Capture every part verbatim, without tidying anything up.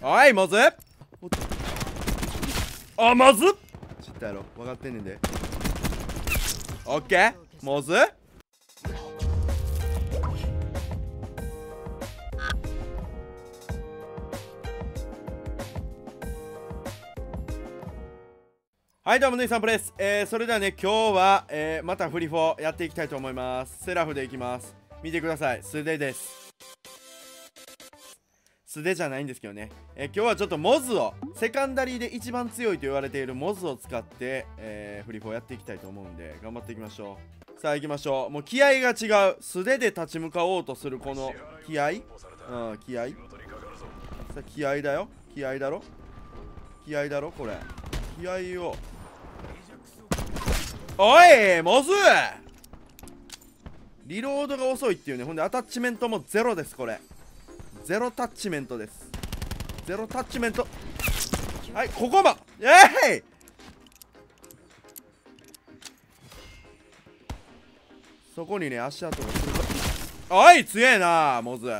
おいモズ。あ、まずっ知ったやろ、分かってんねんで。オッケーモズ。はいどうも、ネイサンプレス。えー、それではね、今日は、えー、またフリフォーやっていきたいと思います。セラフでいきます。見てください、素手です。素手じゃないんですけどね、えー、今日はちょっとモズを、セカンダリーで一番強いと言われているモズを使って、えー、フリフォーやっていきたいと思うんで、頑張っていきましょう。さあ行きましょう。もう気合が違う。素手で立ち向かおうとするこの気合、うん、気合。さあ気合だよ、気合だろ、気合だろ、これ気合を。おいモズ、リロードが遅いっていうね。ほんでアタッチメントもゼロです。これゼロタッチメントです。ゼロタッチメント。はい、ここもえい、そこにね足跡がするか。おい強えなモズ。お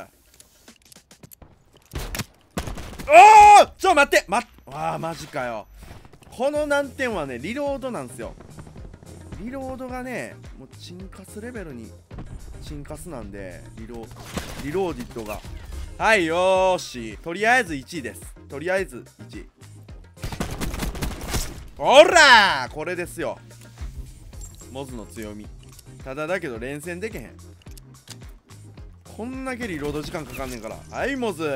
おちょ待って待って、わあマジかよ。この難点はねリロードなんですよ。リロードがねもうチンカスレベルにチンカスなんで、リロリローディットが。はいよーし、とりあえずいちいです。とりあえずいちい。ほらーこれですよモズの強み。ただだけど連戦でけへん。こんだけリロード時間かかんねんから。はいモズ、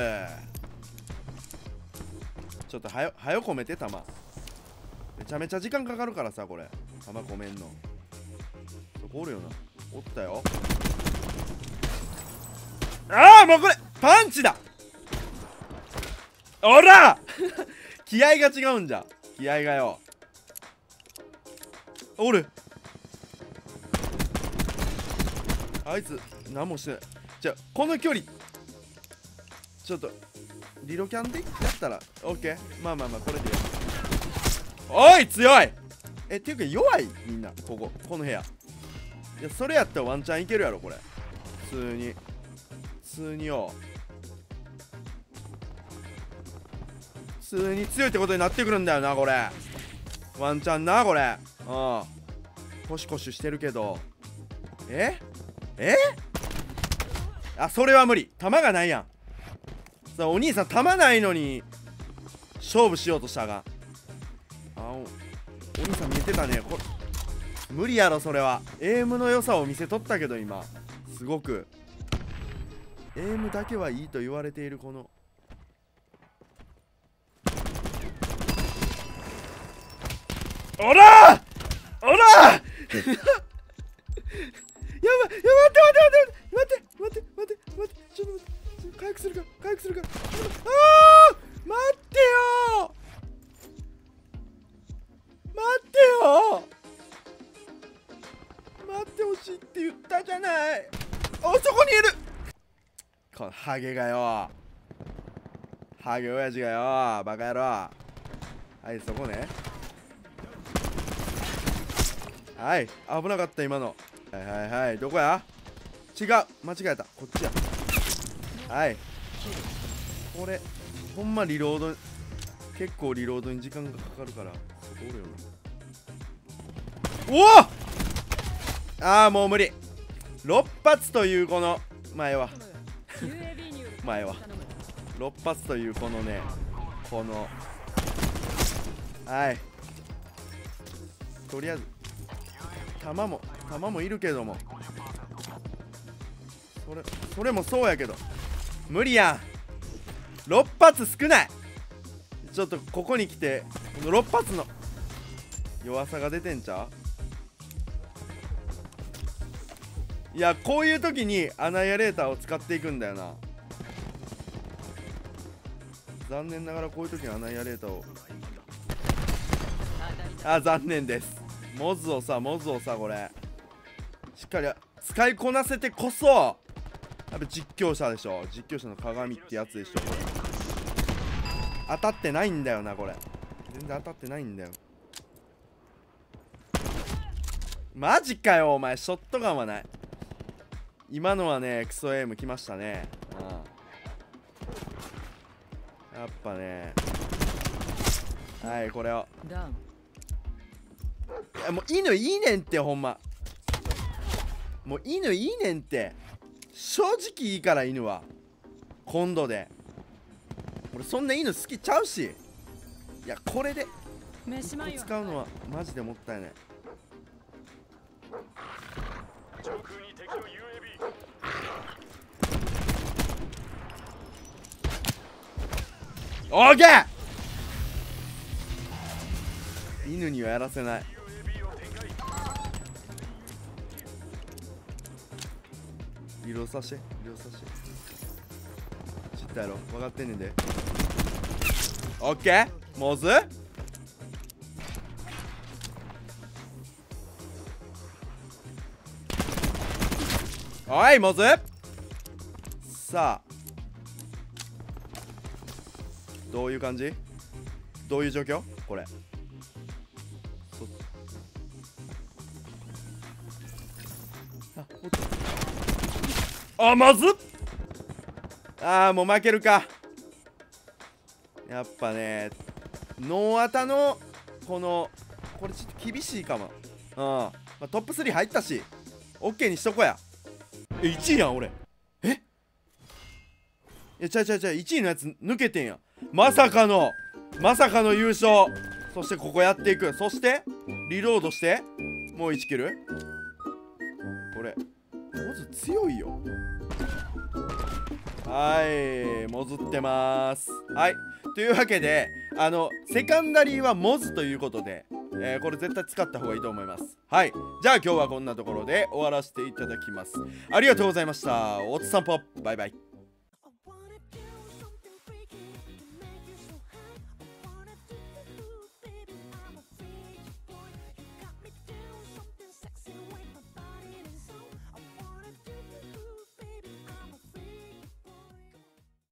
ちょっとはよはよ込めて弾。めちゃめちゃ時間かかるからさ、これ弾込めんの。そこおるよな。おったよ。ああもうこれパンチだ。おら気合が違うんじゃ。気合がよ。おる。あいつ何もしてない。じゃあこの距離ちょっとリロキャンでやったらオッケー。まあまあまあこれでやる。おい強い。えっていうか弱いみんな。こここの部屋。いやそれやったらワンチャンいけるやろこれ。普通に普通によ。普通に強いってことになってくるんだよなこれ。ワンチャンなこれ。うんコシコシしてるけど。ええあ、それは無理。弾がないやん。さあお兄さん弾ないのに勝負しようとしたが。あおお兄さん見えてたねこれ。無理やろそれは。エイムの良さを見せとったけど今すごくエイムだけはいいと言われているこの。おらーおらーやばいやばい待って待って待って待って待って待ってちょっと待って回復するか回復するか。ああ待ってよ待ってよ待ってほしいって言ったじゃない。おそこにいるこのハゲがよ、ハゲ親父がよ、バカ野郎。はいそこね。はい危なかった今の。はいはいはいどこや。違う間違えたこっちや。はいこれほんまリロード結構リロードに時間がかかるからそこおるよな。おおああもう無理。ろっ発というこの前は前はろっ発というこのねこのはいとりあえず弾も弾もいるけども、それそれもそうやけど無理やん。ろっ発少ない。ちょっとここに来てこのろっ発の弱さが出てんちゃう。いやこういう時にアナイアレーターを使っていくんだよな。残念ながらこういう時にアナイアレーターを。あ残念です。モズをさモズをさこれしっかり使いこなせてこそやっぱ実況者でしょ。実況者の鏡ってやつでしょこれ。当たってないんだよなこれ。全然当たってないんだよ。マジかよお前。ショットガンはない。今のはねクソエイムきましたね。うんやっぱね、はいこれを。いやもう犬いいねんって、ほんまもう犬いいねんって。正直いいから犬は今度で。俺そんな犬好きちゃうし。いやこれでいっこ使うのはマジでもったいない。オーケー。犬にはやらせない。リローさしてリローさして知ったやろ、分かってんねんで。オッケー。モズおいモズ。さあどういう感じ、どういう状況これ。あ、まずっ。ああもう負けるか。やっぱねノーアタのこのこれちょっと厳しいかも。うん、まあ、トップスリー入ったし OK にしとこや。えいちいやん俺。えいやちゃうちゃうちゃう、いちいのやつ抜けてんや。まさかのまさかの優勝。そしてここやっていく。そしてリロードしてもういちキル。これモズ強いよ。はいモズってます。はいというわけであのセカンダリーはモズということで、えー、これ絶対使った方がいいと思います。はいじゃあ今日はこんなところで終わらせていただきます。ありがとうございました。おつさんぽバイバイ。